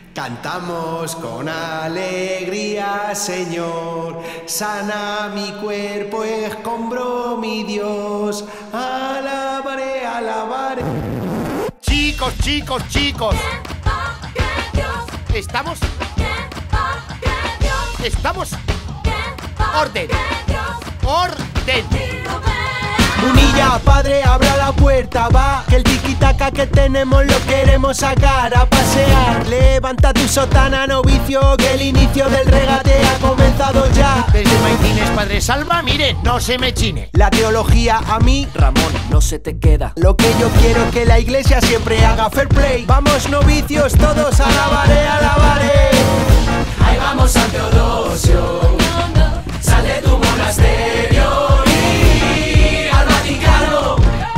Cantamos con alegría, Señor, sana mi cuerpo, escombro mi Dios, alabaré, alabaré. Chicos, chicos, chicos. ¿Estamos? ¿Estamos? ¡Orden! ¡Orden! Munilla, padre, abra la puerta, va, que el tiki-taka que tenemos lo queremos sacar a pasear. Levanta tu sotana, novicio, que el inicio del regate ha comenzado ya. Desde Maitines, Padre Salva, miren, no se me chine. La teología a mí, Ramón, no se te queda. lo que yo quiero es que la iglesia siempre haga fair play. Vamos novicios, todos alabaré, alabaré. Ahí vamos San Teodosio, sal de tu monasterio y al Vaticano,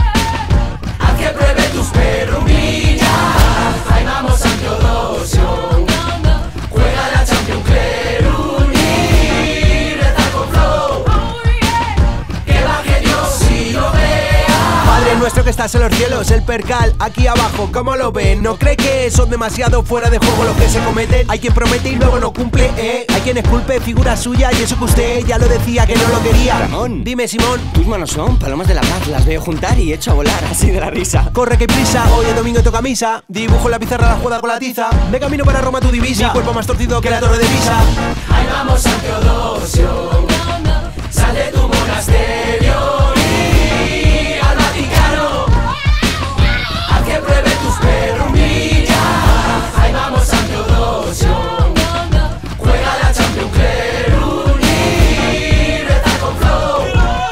haz que pruebe tus perrumillas. Ahí vamos San Teodosio, juega la Champions Clerun y reza con flow, que baje Dios y lo vea. Padre nuestro que estás en los cielos, el percal aquí abajo, ¿cómo lo ven? ¿No cree que son demasiado fuera de juego los que se cometen? Hay quien promete y luego no cumple, Hay quien esculpe figura suya y eso que usted ya lo decía que no lo quería. Ramón. Dime, Simón. Tus manos son palomas de la paz, las veo juntar y echo a volar así de la risa. Corre que hay prisa, hoy es domingo y toca misa. Dibujo en la pizarra la jugada con la tiza. De camino para Roma tu divisa. Mi cuerpo más torcido que la torre de Pisa. Ahí vamos San Teodosio, sal de tu monasterio y al Vaticano, haz que pruebe tus perrumillas. Ahí vamos San Teodosio, juega la Champions Clerun y reza con flow,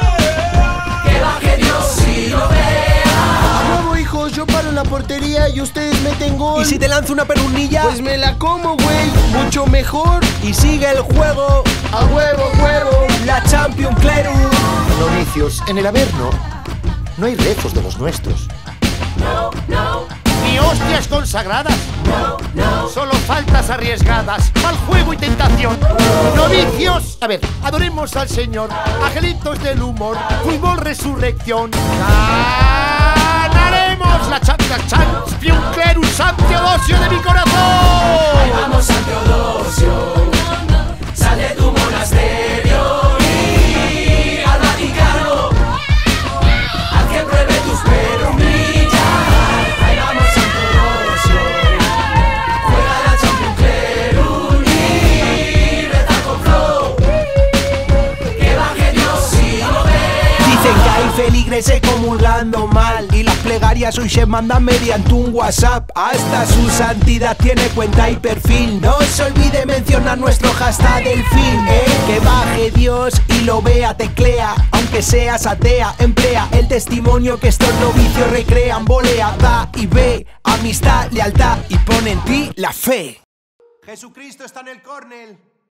que baje Dios y lo vea. A huevo, hijos, yo paro en la portería y ustedes meten gol. Y si te lanzo una perunilla, Pues me la como, güey, mucho mejor. y sigue el juego. A huevo, huevo. La Champions Clerun. Novicios, en el Averno no hay rezos de los nuestros. No, no, Ni hostias consagradas. no, no. Solo faltas arriesgadas, mal juego y tentación. Novicios, a ver, adoremos al Señor, angelitos del humor, fútbol resurrección. Ganaremos la Champions Clerun, San Teodosio de mi Ahí corazón. vamos San Teodosio, sal de tu monasterio y al Vaticano, haz que pruebe tus perrumillas. Ahí vamos San Teodosio, juega la Champions Clerun y reza con flow, que baje Dios y lo vea. Dicen que hay feligreses comulgando mal y las plegarias hoy se mandan mediante un WhatsApp. Hasta su santidad tiene cuenta y perfil. No se olvide mencionar nuestro hashtag del fin, Que baje Dios y lo vea, teclea. Aunque seas atea, emplea el testimonio que estos novicios recrean. Volea, da y ve, amistad, lealtad y pone en ti la fe. Jesucristo está en el córner.